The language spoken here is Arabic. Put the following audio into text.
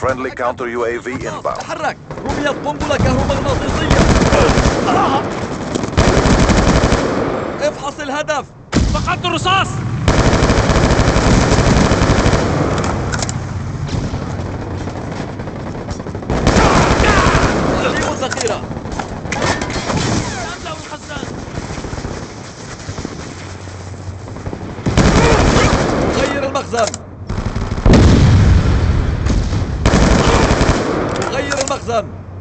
Friendly counter UAV inbound. تحرك. رميت قنبلة كهرومغناطيسية. افحص الهدف. فقدت الرصاص. تقديم الذخيرة. أملأ الخزان. غير المخزن. غير المخزن.